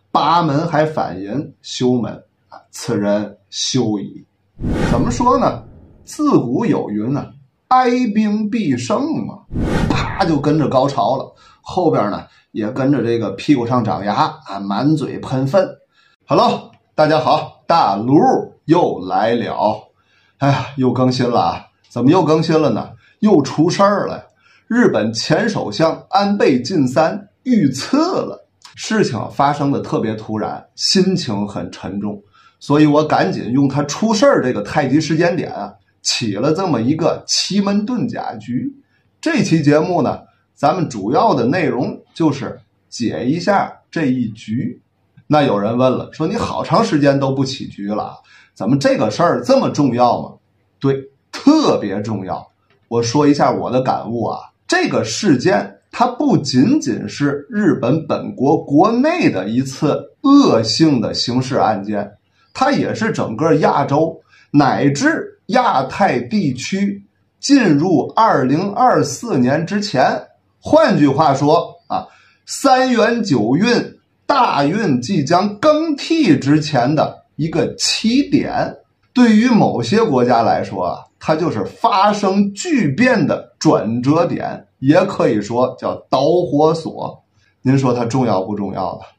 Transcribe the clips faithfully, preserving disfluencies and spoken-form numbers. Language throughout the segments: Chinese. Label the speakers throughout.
Speaker 1: 八门还反吟，休门啊，此人休矣。怎么说呢？自古有云呢、啊，哀兵必胜嘛，啪就跟着高潮了，后边呢也跟着这个屁股上长牙啊，满嘴喷粪。Hello， 大家好，大卢又来了。哎呀，又更新了啊！怎么又更新了呢？又出事儿了。日本前首相安倍晋三遇刺了，事情发生的特别突然，心情很沉重，所以我赶紧用他出事儿这个太极时间点啊，起了这么一个奇门遁甲局。这期节目呢，咱们主要的内容就是解一下这一局。那有人问了，说你好长时间都不起局了，怎么这个事儿这么重要吗？对，特别重要。我说一下我的感悟啊，这个事件它不仅仅是日本本国国内的一次恶性的刑事案件，它也是整个亚洲乃至亚太地区进入二零二四年之前，换句话说啊，三元九运大运即将更替之前的一个起点。对于某些国家来说啊，它就是发生巨变的转折点，也可以说叫导火索。您说它重要不重要呢？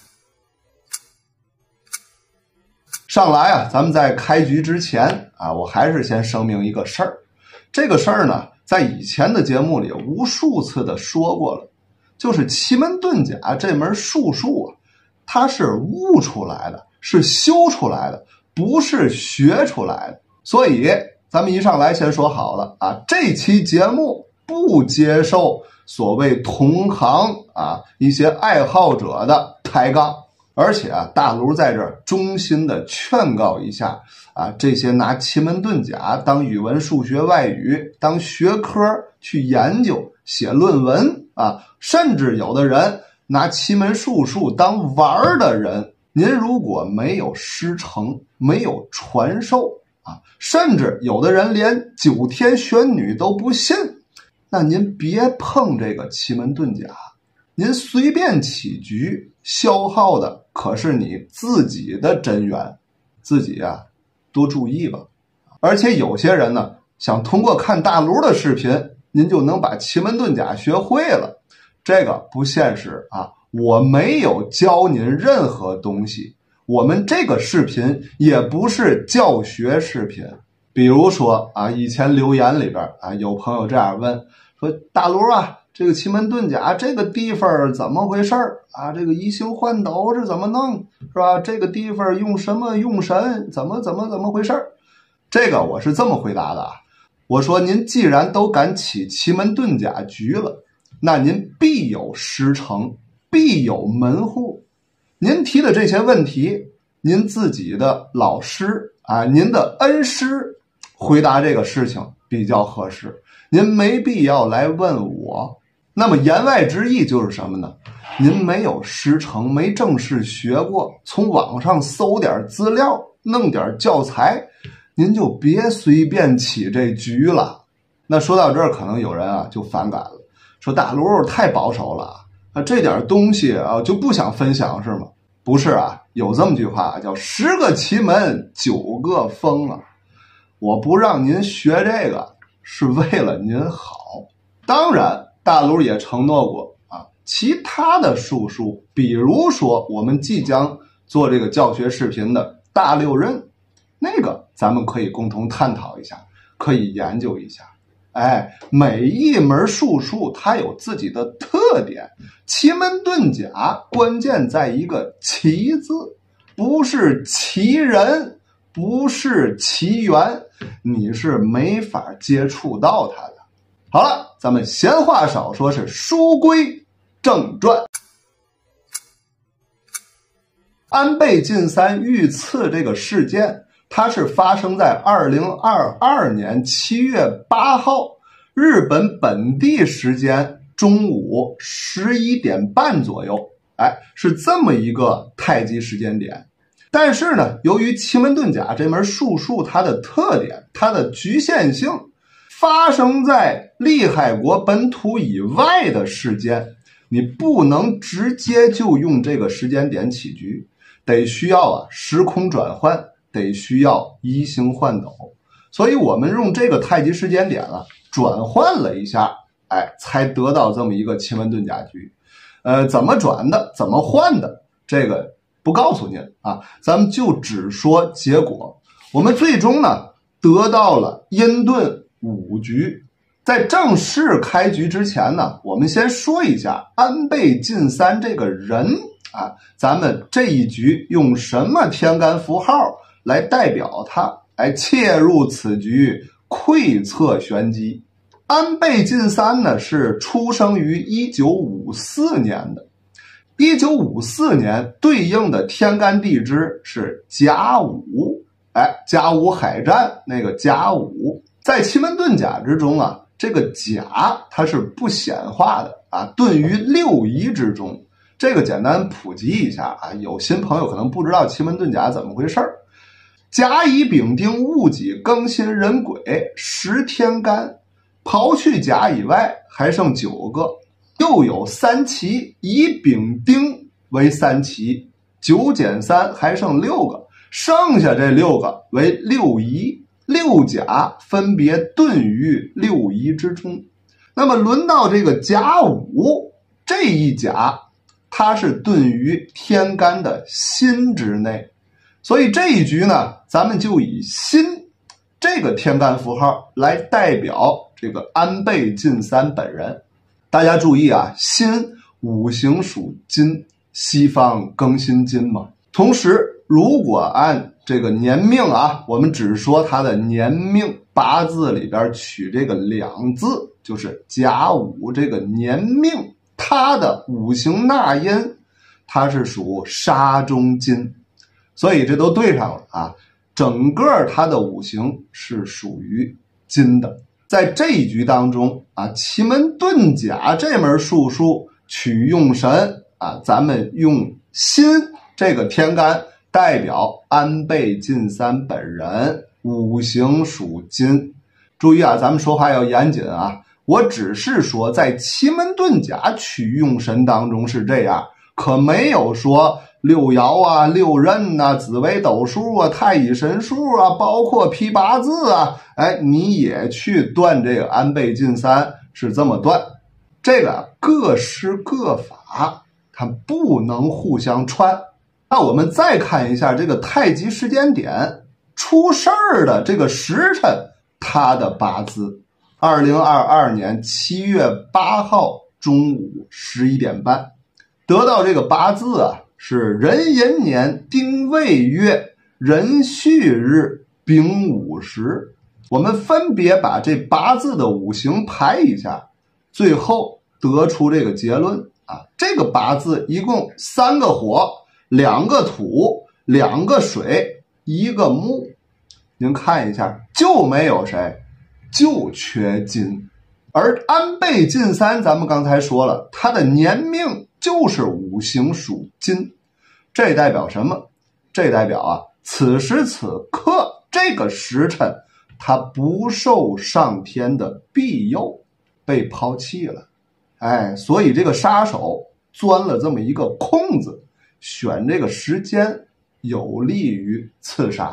Speaker 1: 上来啊，咱们在开局之前啊，我还是先声明一个事儿。这个事儿呢，在以前的节目里无数次的说过了，就是奇门遁甲这门术数啊，它是悟出来的，是修出来的，不是学出来的。所以咱们一上来先说好了啊，这期节目不接受所谓同行啊一些爱好者的抬杠。而且啊，大卢在这儿衷心的劝告一下啊，这些拿奇门遁甲当语文、数学、外语当学科去研究、写论文啊，甚至有的人拿奇门术数当玩的人，您如果没有师承，没有传授啊，甚至有的人连九天玄女都不信，那您别碰这个奇门遁甲，您随便起局，消耗的可是你自己的真元，自己啊多注意吧。而且有些人呢，想通过看大卢的视频，您就能把奇门遁甲学会了，这个不现实啊！我没有教您任何东西，我们这个视频也不是教学视频。比如说啊，以前留言里边啊，有朋友这样问说：“大卢啊，这个奇门遁甲这个地方怎么回事啊？这个移形换斗是怎么弄，是吧？这个地方用什么用神，怎么怎么怎么回事？”这个我是这么回答的啊，我说您既然都敢起奇门遁甲局了，那您必有师承，必有门户。您提的这些问题，您自己的老师啊，您的恩师回答这个事情比较合适，您没必要来问我。那么言外之意就是什么呢？您没有师承，没正式学过，从网上搜点资料，弄点教材，您就别随便起这局了。那说到这儿，可能有人啊就反感了，说大卢太保守了啊，这点东西啊就不想分享是吗？不是啊，有这么句话叫十个奇门九个风啊。我不让您学这个是为了您好。当然大卢也承诺过啊，其他的术数，比如说我们即将做这个教学视频的大六壬，那个咱们可以共同探讨一下，可以研究一下。哎，每一门术数它有自己的特点，奇门遁甲关键在一个奇字，不是奇人，不是奇缘，你是没法接触到它的。好了，咱们闲话少说，是书归正传。安倍晋三遇刺这个事件，它是发生在二零二二年七月八号，日本本地时间中午十一点半左右，哎，是这么一个太极时间点。但是呢，由于奇门遁甲这门术数它的特点，它的局限性，发生在利害国本土以外的事件， 你不能直接就用这个时间点起局，得需要啊时空转换，得需要移形换斗。所以我们用这个太极时间点啊转换了一下，哎，才得到这么一个奇门遁甲局。呃，怎么转的，怎么换的，这个不告诉您啊，咱们就只说结果。我们最终呢得到了阴遁五局。在正式开局之前呢，我们先说一下安倍晋三这个人啊，咱们这一局用什么天干符号来代表他，来切入此局，窥测玄机。安倍晋三呢是出生于一九五四年的，一九五四年对应的天干地支是甲午，哎，甲午海战那个甲午，在奇门遁甲之中啊，这个甲它是不显化的啊，遁于六仪之中。这个简单普及一下啊，有新朋友可能不知道奇门遁甲怎么回事儿。甲乙丙丁戊己庚辛壬癸十天干，刨去甲以外还剩九个，又有三奇，乙丙丁为三奇，九减三还剩六个，剩下这六个为六仪，六甲分别遁于六仪之中。那么轮到这个甲午这一甲，它是遁于天干的辛之内，所以这一局呢，咱们就以辛这个天干符号来代表这个安倍晋三本人。大家注意啊，辛五行属金，西方庚辛金嘛。同时如果按这个年命啊，我们只说他的年命八字里边取这个两字，就是甲午这个年命，他的五行纳音它是属沙中金，所以这都对上了啊。整个它的五行是属于金的。在这一局当中啊，奇门遁甲这门术数取用神啊，咱们用辛这个天干代表安倍晋三本人，五行属金。注意啊，咱们说话要严谨啊，我只是说在奇门遁甲取用神当中是这样，可没有说六爻啊、六壬啊、紫微斗数啊、太乙神数啊，包括批八字啊，哎，你也去断这个安倍晋三是这么断。这个各施各法，它不能互相穿。那我们再看一下这个太极时间点出事儿的这个时辰，它的八字二零二二年七月八号中午十一点半，得到这个八字啊是壬寅年丁未月壬戌日丙午时。我们分别把这八字的五行排一下，最后得出这个结论啊，这个八字一共三个火，两个土，两个水，一个木。您看一下，就没有谁，就缺金。而安倍晋三咱们刚才说了，他的年命就是五行属金，这代表什么？这代表啊，此时此刻这个时辰他不受上天的庇佑，被抛弃了。哎，所以这个杀手钻了这么一个空子，选这个时间有利于刺杀。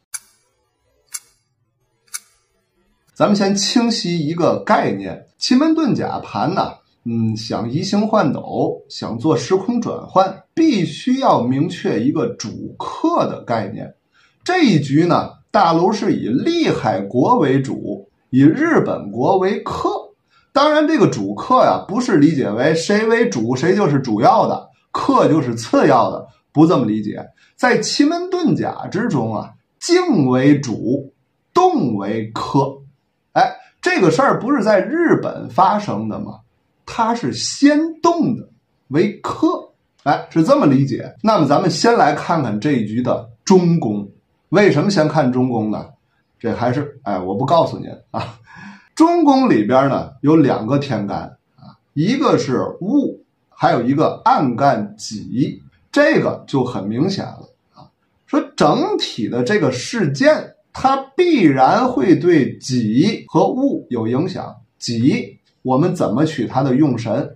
Speaker 1: 咱们先清晰一个概念，奇门遁甲盘呢，嗯，想移形换斗，想做时空转换，必须要明确一个主客的概念。这一局呢，大陆是以利海国为主，以日本国为客。当然这个主客呀，不是理解为谁为主谁就是主要的，客就是次要的，不这么理解。在奇门遁甲之中啊，静为主，动为客。哎，这个事儿不是在日本发生的吗？它是先动的为客，哎，是这么理解。那么咱们先来看看这一局的中宫。为什么先看中宫呢？这还是哎，我不告诉您啊。中宫里边呢有两个天干啊，一个是戊，还有一个暗干己，这个就很明显了啊。说整体的这个事件，它必然会对己和戊有影响。己我们怎么取它的用神？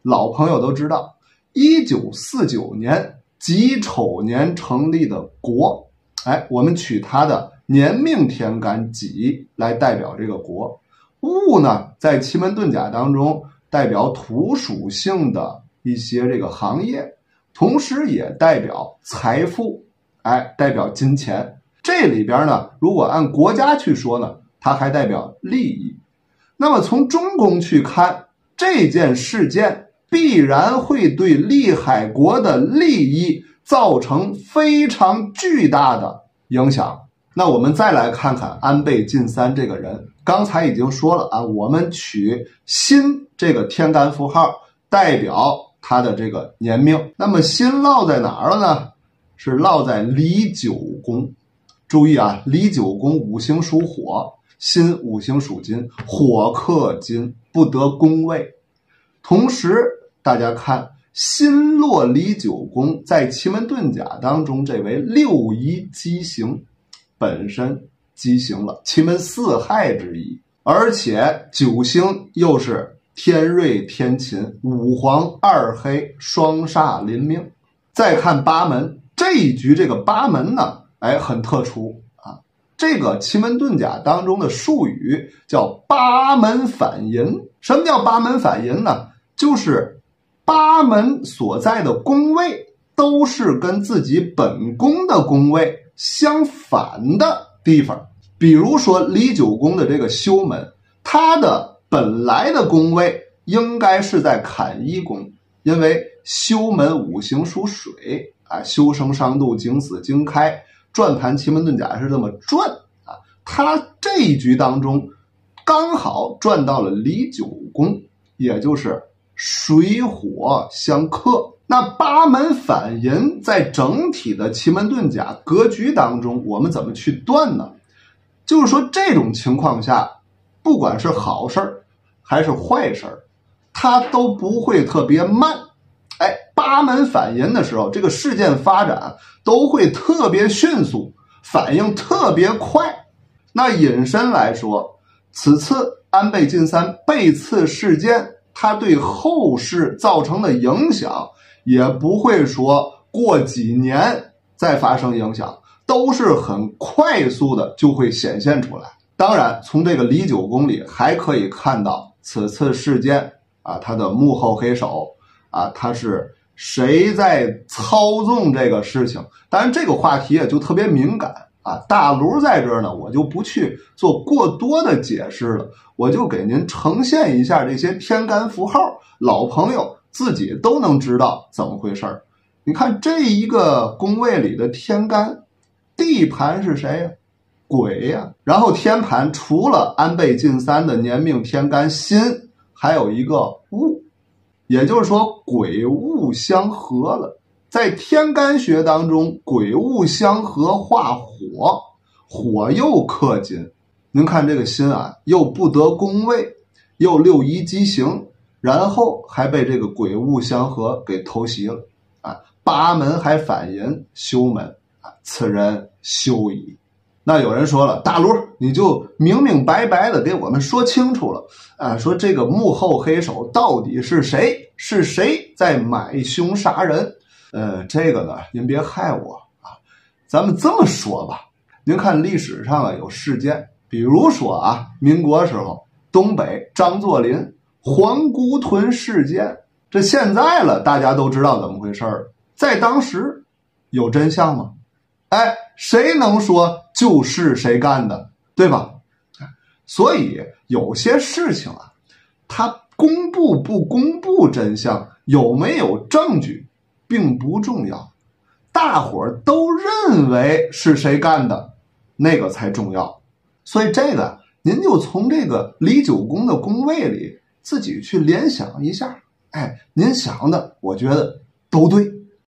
Speaker 1: 老朋友都知道，一九四九年己丑年成立的国，哎，我们取它的年命天干己来代表这个国。戊呢，在奇门遁甲当中代表土属性的一些这个行业，同时也代表财富，哎，代表金钱。这里边呢，如果按国家去说呢，它还代表利益。那么从中宫去看，这件事件必然会对利海国的利益造成非常巨大的影响。那我们再来看看安倍晋三这个人，刚才已经说了啊，我们取辛这个天干符号代表他的这个年命。那么辛落在哪儿了呢？是落在离九宫。注意啊，离九宫五行属火，辛五行属金，火克金，不得宫位。同时大家看辛落离九宫在奇门遁甲当中这为六仪畸形，本身畸形了，奇门四害之一，而且九星又是天瑞天秦，五黄二黑，双煞临命。再看八门，这一局这个八门呢，哎，很特殊啊。这个奇门遁甲当中的术语叫八门反寅。什么叫八门反寅呢？就是八门所在的宫位都是跟自己本宫的宫位相反的地方。比如说离九宫的这个修门，它的本来的宫位应该是在坎一宫，因为修门五行属水啊，修生伤度经死经开，转盘奇门遁甲是这么转啊。它这一局当中刚好转到了离九宫，也就是水火相克。那八门反寅在整体的奇门遁甲格局当中，我们怎么去断呢？就是说这种情况下，不管是好事儿还是坏事儿，它都不会特别慢。哎，八门反寅的时候，这个事件发展都会特别迅速，反应特别快。那引申来说，此次安倍晋三被刺事件，它对后世造成的影响也不会说过几年再发生影响，都是很快速的就会显现出来。当然从这个离九宫里还可以看到此次事件啊，它的幕后黑手啊，它是谁在操纵这个事情。当然这个话题也就特别敏感啊，大卢在这儿呢，我就不去做过多的解释了，我就给您呈现一下这些天干符号，老朋友自己都能知道怎么回事。你看这一个宫位里的天干，地盘是谁呀？癸呀。然后天盘除了安倍晋三的年命天干辛，还有一个戊，也就是说癸戊相合了。在天干学当中，癸戊相合化火，火又克金。您看这个辛啊，又不得宫位，又六仪畸形，然后还被这个癸戊相合给偷袭了啊！八门还反寅，修门啊，此人休矣。那有人说了，大卢你就明明白白的给我们说清楚了啊，说这个幕后黑手到底是谁？是谁在买凶杀人？呃，这个呢，您别害我啊。咱们这么说吧，您看历史上啊有事件，比如说啊，民国时候东北张作霖皇姑屯事件，这现在了大家都知道怎么回事了，在当时有真相吗？哎，谁能说就是谁干的，对吧？所以有些事情啊，它公布不公布真相，有没有证据并不重要，大伙儿都认为是谁干的，那个才重要。所以这个您就从这个离九宫的宫位里自己去联想一下，哎，您想的我觉得都对。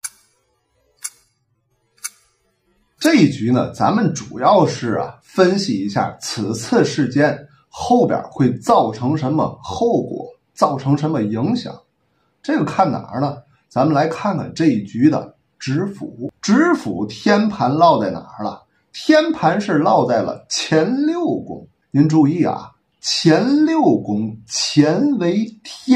Speaker 1: 这一局呢，咱们主要是啊分析一下此次事件后边会造成什么后果，造成什么影响。这个看哪儿呢？咱们来看看这一局的指府。指府天盘落在哪儿了？天盘是落在了乾六宫。您注意啊，乾六宫乾为天，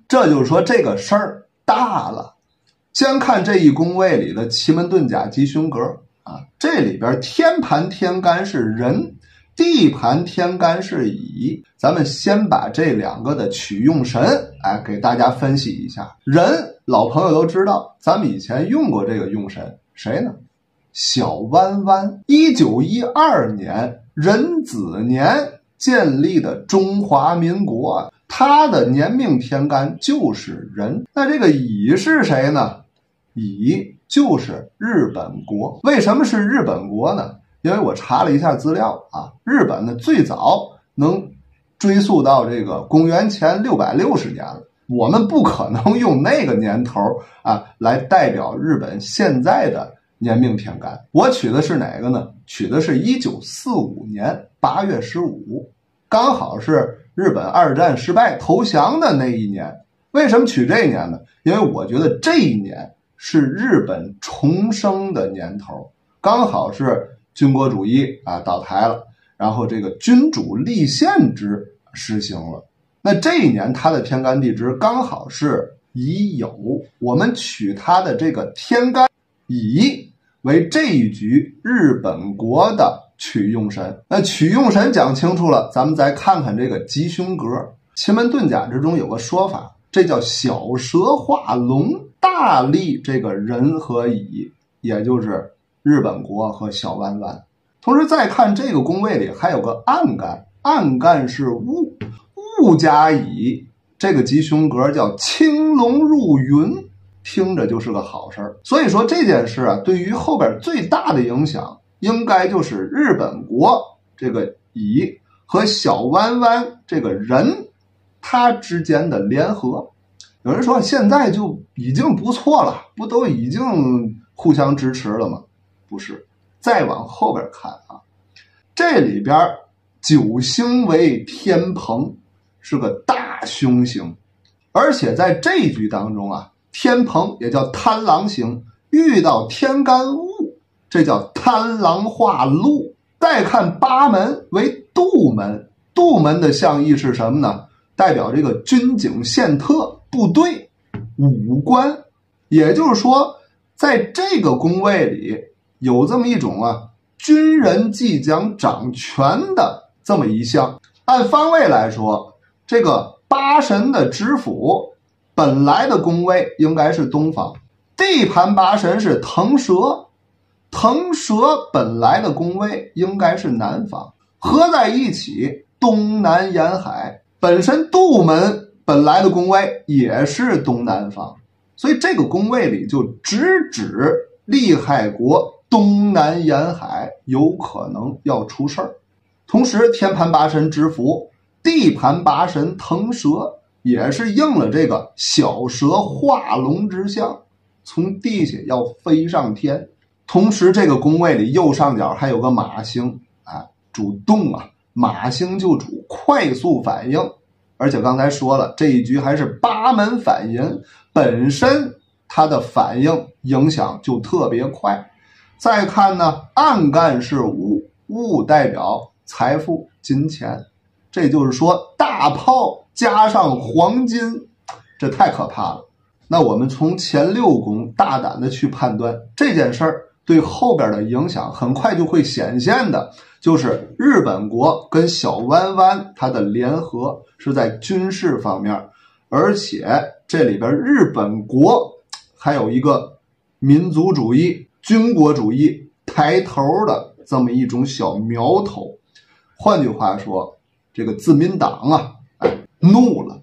Speaker 1: 这就是说这个事儿大了。先看这一宫位里的奇门遁甲吉凶格啊，这里边天盘天干是人，地盘天干是乙。咱们先把这两个的取用神哎给大家分析一下。人老朋友都知道，咱们以前用过这个用神，谁呢？小弯弯。一九一二年壬子年建立的中华民国，他的年命天干就是人。那这个乙是谁呢？乙就是日本国。为什么是日本国呢？因为我查了一下资料啊，日本呢最早能追溯到这个公元前六百六十年了。我们不可能用那个年头啊来代表日本现在的年命天干。我取的是哪个呢？取的是一九四五年八月十五，刚好是日本二战失败投降的那一年。为什么取这一年呢？因为我觉得这一年是日本重生的年头，刚好是军国主义啊倒台了，然后这个君主立宪制实行了。那这一年它的天干地支刚好是乙酉，我们取它的这个天干乙为这一局日本国的取用神。那取用神讲清楚了，咱们再看看这个吉凶格。奇门遁甲之中有个说法，这叫小蛇化龙，大利这个人和乙，也就是日本国和小弯弯。同时再看这个宫位里还有个暗干，暗干是戊，戊加乙，这个吉凶格叫青龙入云，听着就是个好事儿。所以说这件事啊，对于后边最大的影响，应该就是日本国这个乙和小弯弯这个人，他之间的联合。有人说现在就已经不错了，不都已经互相支持了吗？不是，再往后边看啊，这里边九星为天蓬，是个大凶星，而且在这一局当中啊，天蓬也叫贪狼星，遇到天干戊，这叫贪狼化禄。再看八门为杜门，杜门的象意是什么呢？代表这个军警宪特部队武官。也就是说在这个宫位里有这么一种啊军人即将掌权的这么一项。按方位来说，这个八神的知府本来的宫位应该是东方，地盘八神是腾蛇，腾蛇本来的宫位应该是南方，合在一起东南沿海。本身杜门本来的宫位也是东南方，所以这个宫位里就直指利害国东南沿海有可能要出事儿。同时天盘八神知府，地盘八神腾蛇，也是应了这个小蛇化龙之象，从地下要飞上天。同时这个宫位里右上角还有个马星啊，主动啊，马星就主快速反应。而且刚才说了，这一局还是八门反银，本身它的反应影响就特别快。再看呢，暗干是戊，戊代表财富金钱，这就是说大炮加上黄金，这太可怕了。那我们从前六宫大胆的去判断这件事儿对后边的影响，很快就会显现的，就是日本国跟小弯弯它的联合是在军事方面，而且这里边日本国还有一个民族主义、军国主义抬头的这么一种小苗头。换句话说，这个自民党啊，哎，怒了。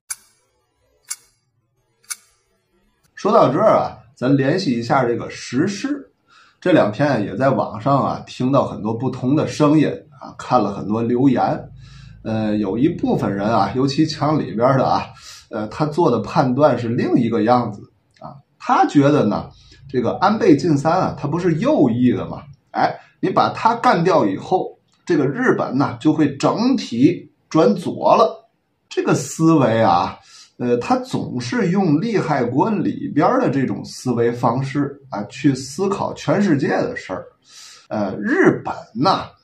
Speaker 1: 说到这儿啊，咱联系一下这个时事。这两天也在网上啊听到很多不同的声音啊，看了很多留言。呃，有一部分人啊，尤其墙里边的啊，呃，他做的判断是另一个样子啊。他觉得呢，这个安倍晋三啊，他不是右翼的嘛？哎，你把他干掉以后，这个日本呢就会整体转左了。这个思维啊，呃，他总是用利害国里边的这种思维方式啊，去思考全世界的事儿。呃，日本呢，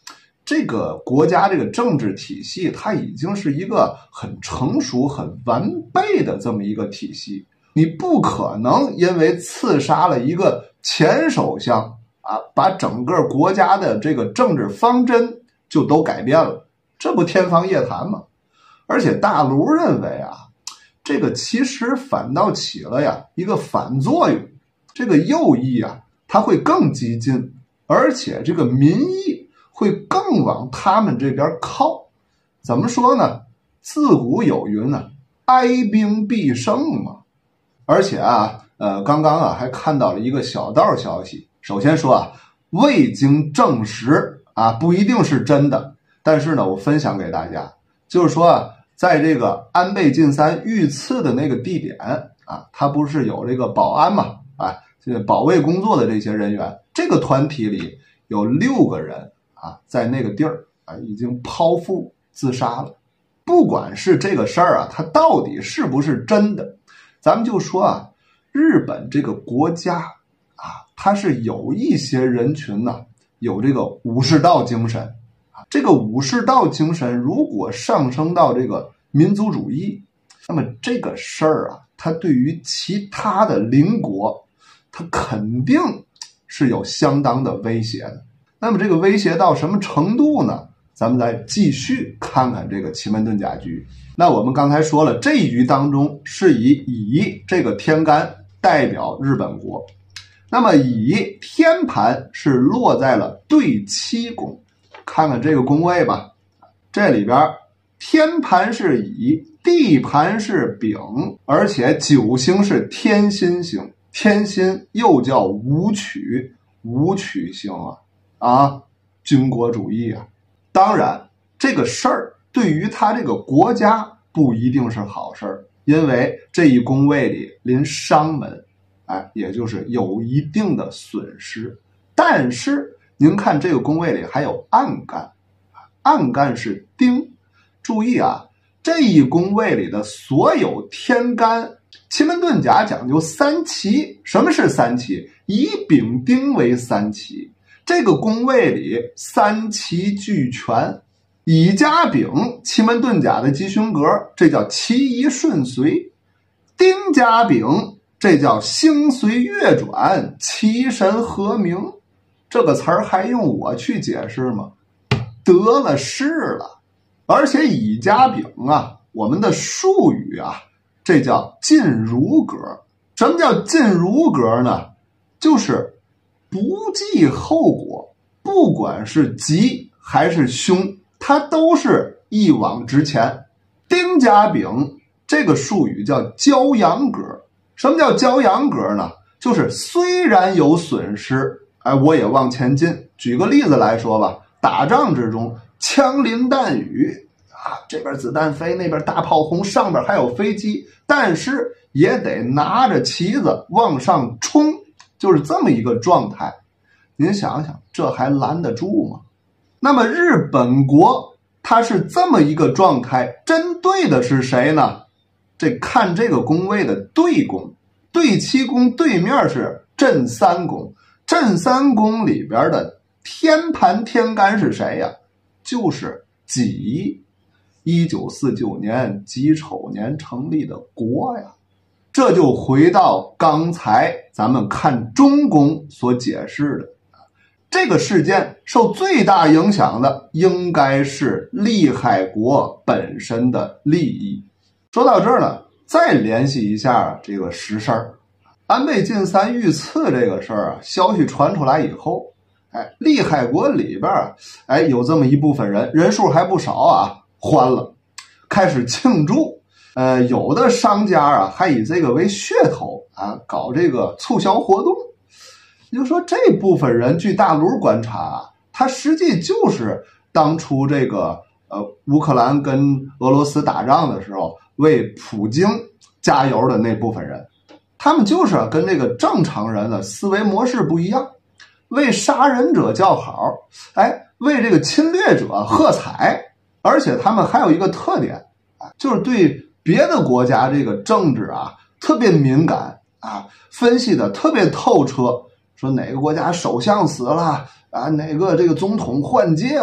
Speaker 1: 这个国家这个政治体系，它已经是一个很成熟、很完备的这么一个体系。你不可能因为刺杀了一个前首相啊，把整个国家的这个政治方针就都改变了，这不天方夜谭吗？而且大陆认为啊，这个其实反倒起了呀一个反作用，这个右翼啊，它会更激进，而且这个民意会更往他们这边靠。怎么说呢？自古有云呢、啊，哀兵必胜嘛。而且啊，呃，刚刚啊还看到了一个小道消息。首先说啊，未经证实啊，不一定是真的，但是呢，我分享给大家，就是说啊，在这个安倍晋三遇刺的那个地点啊，他不是有这个保安嘛，啊，这个保卫工作的这些人员，这个团体里有六个人啊，在那个地儿啊已经剖腹自杀了。不管是这个事儿啊，它到底是不是真的，咱们就说啊，日本这个国家啊，它是有一些人群呢、啊，有这个武士道精神啊。这个武士道精神如果上升到这个民族主义，那么这个事儿啊，它对于其他的邻国，它肯定是有相当的威胁的。那么这个威胁到什么程度呢？咱们再继续看看这个奇门遁甲局。那我们刚才说了，这一局当中是以乙这个天干代表日本国，那么乙天盘是落在了对七宫，看看这个宫位吧。这里边天盘是乙，地盘是丙，而且九星是天心星，天心又叫武曲，武曲星啊啊，军国主义啊。当然这个事儿对于他这个国家不一定是好事儿，因为这一宫位里临伤门，哎，也就是有一定的损失。但是您看这个宫位里还有暗干，暗干是丁。注意啊，这一宫位里的所有天干，奇门遁甲讲究三奇。什么是三奇？以丙丁为三奇。这个宫位里三奇俱全，乙加丙，奇门遁甲的吉凶格，这叫其宜顺随；丁加丙，这叫星随月转，其神和鸣。这个词儿还用我去解释吗？得了势了。而且乙加丙啊，我们的术语啊，这叫进如格。什么叫进如格呢？就是不计后果，不管是吉还是凶，它都是一往直前。丁加丙这个术语叫骄阳格。什么叫骄阳格呢？就是虽然有损失，哎，我也往前进。举个例子来说吧，打仗之中枪林弹雨啊，这边子弹飞，那边大炮轰，上边还有飞机，但是也得拿着旗子往上冲，就是这么一个状态。您想想，这还拦得住吗？那么日本国它是这么一个状态，针对的是谁呢？这看这个宫位的对宫，对七宫对面是震三宫，震三宫里边的天盘天干是谁呀？就是己。一九四九年己丑年成立的国呀。这就回到刚才咱们看中宫所解释的，这个事件受最大影响的应该是利害国本身的利益。说到这儿呢，再联系一下这个实事儿。安倍晋三遇刺这个事儿啊，消息传出来以后，哎，利害国里边哎有这么一部分人，人数还不少啊，欢了，开始庆祝。呃，有的商家啊，还以这个为噱头啊，搞这个促销活动。也就是说，这部分人据大陆观察啊，他实际就是当初这个呃乌克兰跟俄罗斯打仗的时候为普京加油的那部分人。他们就是跟这个正常人的思维模式不一样，为杀人者叫好，哎，为这个侵略者喝彩。而且他们还有一个特点啊，就是对别的国家这个政治啊特别敏感啊，分析的特别透彻，说哪个国家首相死了啊，哪个这个总统换届了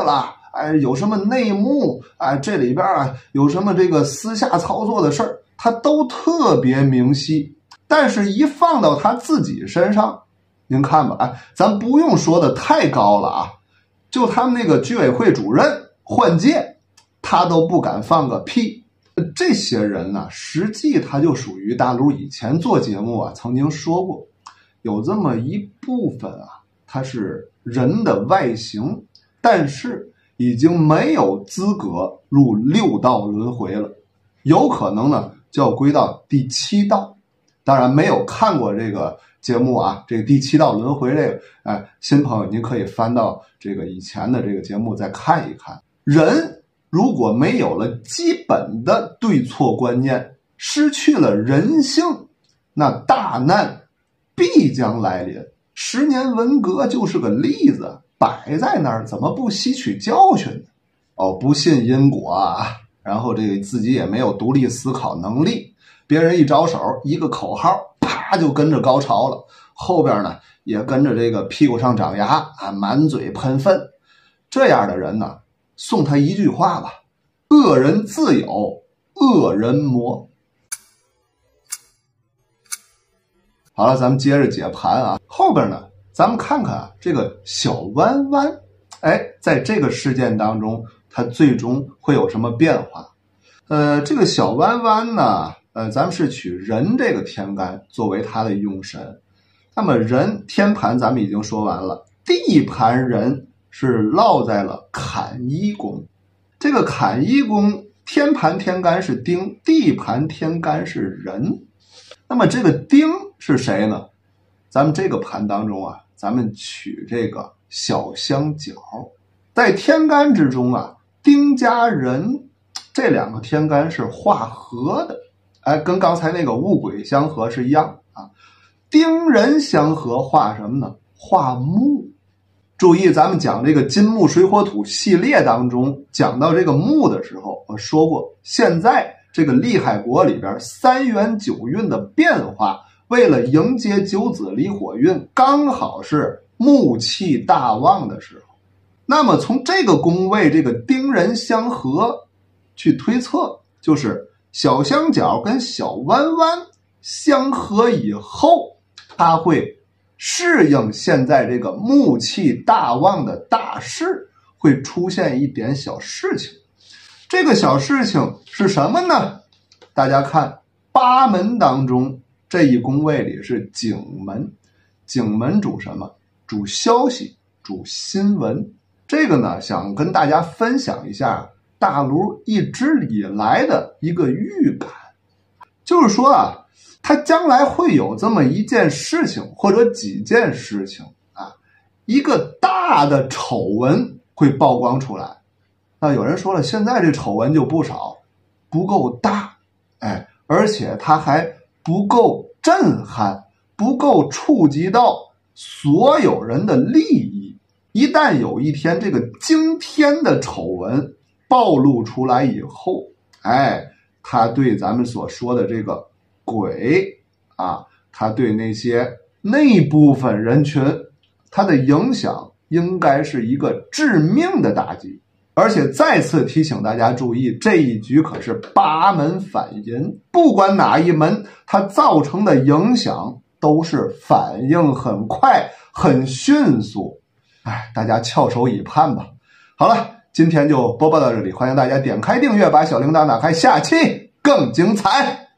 Speaker 1: 哎，有什么内幕，哎，这里边啊有什么这个私下操作的事儿，他都特别明晰。但是一放到他自己身上，您看吧，哎，咱不用说的太高了啊，就他们那个居委会主任换届，他都不敢放个屁。这些人呢，实际他就属于大陆以前做节目啊曾经说过，有这么一部分啊，他是人的外形，但是已经没有资格入六道轮回了，有可能呢就要归到第七道。当然没有看过这个节目啊，这个第七道轮回这个，哎，新朋友您可以翻到这个以前的这个节目再看一看。人如果没有了基本的对错观念，失去了人性，那大难必将来临。十年文革就是个例子，摆在那儿，怎么不吸取教训呢？哦，不信因果啊，然后这个自己也没有独立思考能力，别人一招手，一个口号，啪就跟着高潮了，后边呢也跟着这个屁股上长牙啊，满嘴喷粪。这样的人呢，送他一句话吧：恶人自有恶人磨。好了，咱们接着解盘啊。后边呢，咱们看看啊，这个小弯弯，哎，在这个事件当中，它最终会有什么变化？呃，这个小弯弯呢，呃，咱们是取人这个天干作为它的用神。那么人天盘咱们已经说完了，地盘人是落在了坎一宫。这个坎一宫天盘天干是丁，地盘天干是人。那么这个丁是谁呢？咱们这个盘当中啊，咱们取这个小相角，在天干之中啊，丁加人这两个天干是化合的，哎，跟刚才那个戊癸相合是一样啊。丁人相合化什么呢？化木。注意，咱们讲这个金木水火土系列当中，讲到这个木的时候，我说过，现在这个厉害国里边三元九运的变化，为了迎接九子离火运，刚好是木气大旺的时候。那么从这个宫位这个丁人相合去推测，就是小相角跟小弯弯相合以后，它会适应现在这个木气大旺的大势，会出现一点小事情。这个小事情是什么呢？大家看八门当中这一宫位里是景门，景门主什么？主消息，主新闻。这个呢，想跟大家分享一下大卢一直以来的一个预感，就是说啊，它将来会有这么一件事情或者几件事情啊，一个大的丑闻会曝光出来。那有人说了，现在这丑闻就不少，不够大，哎，而且它还不够震撼，不够触及到所有人的利益。一旦有一天这个惊天的丑闻暴露出来以后，哎，它对咱们所说的这个鬼啊，它对那些那部分人群，它的影响应该是一个致命的打击。而且再次提醒大家注意，这一局可是八门反银，不管哪一门，它造成的影响都是反应很快很迅速。哎，大家翘首以盼吧。好了，今天就播报到这里，欢迎大家点开订阅，把小铃铛打开，下期更精彩。